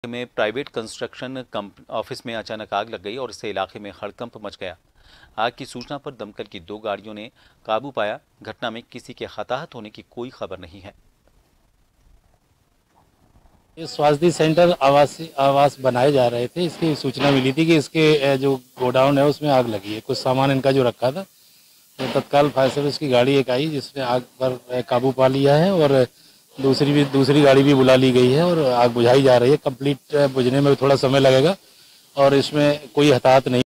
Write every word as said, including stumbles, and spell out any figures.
में private construction office में अचानक आग लग गई और इससे इलाके में हड़कंप मच गया। आग की सूचना पर दमकल की दो गाड़ियों ने काबू पाया। घटना में किसी के हताहत होने की कोई खबर नहीं है। ये स्वास्थ्य सेंटर आवास आवास बनाए जा रहे थे। इसकी सूचना मिली थी कि इसके जो गोडाउन है उसमें आग लगी है। कुछ सामान इनका जो रखा था तो तत्काल फायर सर्विस की गाड़ी एक आई जिसने आग पर काबू पा लिया है और दूसरी भी दूसरी गाड़ी भी बुला ली गई है और आग बुझाई जा रही है। कंप्लीट बुझने में थोड़ा समय लगेगा और इसमें कोई हताहत नहीं।